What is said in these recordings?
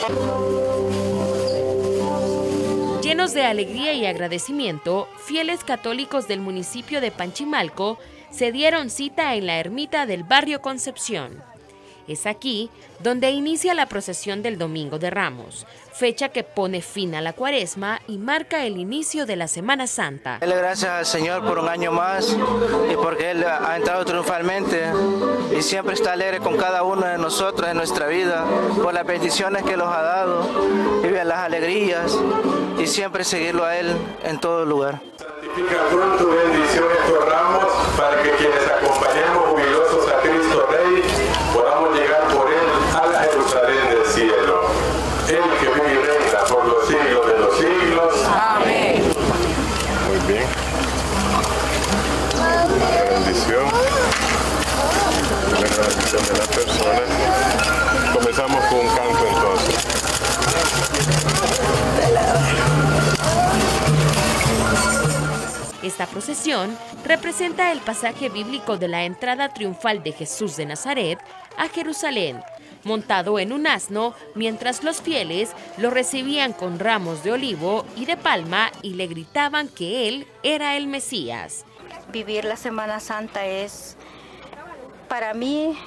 Llenos de alegría y agradecimiento, fieles católicos del municipio de Panchimalco se dieron cita en la ermita del barrio Concepción. Es aquí donde inicia la procesión del Domingo de Ramos, fecha que pone fin a la Cuaresma y marca el inicio de la Semana Santa. Dale gracias al Señor por un año más y porque Él ha entrado triunfalmente y siempre está alegre con cada uno de nosotros en nuestra vida, por las bendiciones que nos ha dado y las alegrías, y siempre seguirlo a Él en todo lugar. Santifica pronto bendiciones estos ramos para que quienes acompañemos jubilosos a Cristo Rey podamos llegar por Él a la Jerusalén del cielo. Él que vive y reina por los siglos de los siglos. Amén. Muy bien. La bendición de las personas. Comenzamos con un canto entonces. Esta procesión representa el pasaje bíblico de la entrada triunfal de Jesús de Nazaret a Jerusalén, montado en un asno, mientras los fieles lo recibían con ramos de olivo y de palma y le gritaban que él era el Mesías. Vivir la Semana Santa es, para mí,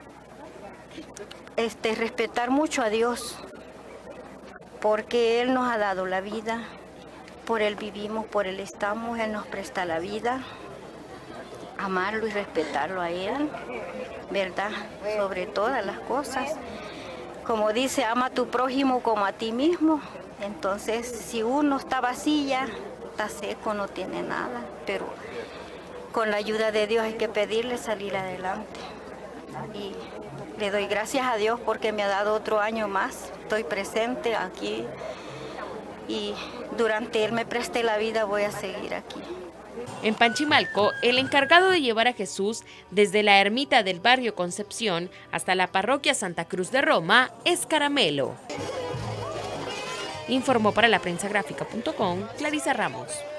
respetar mucho a Dios, porque Él nos ha dado la vida. Por Él vivimos, por Él estamos, Él nos presta la vida, amarlo y respetarlo a Él, ¿verdad? Sobre todas las cosas. Como dice, ama a tu prójimo como a ti mismo. Entonces, si uno está vacía, está seco, no tiene nada, pero con la ayuda de Dios hay que pedirle salir adelante. Y le doy gracias a Dios porque me ha dado otro año más. Estoy presente aquí. Y durante Él me presté la vida, voy a seguir aquí. En Panchimalco, el encargado de llevar a Jesús desde la ermita del barrio Concepción hasta la parroquia Santa Cruz de Roma es Caramelo. Informó para laprensagrafica.com Clarisa Ramos.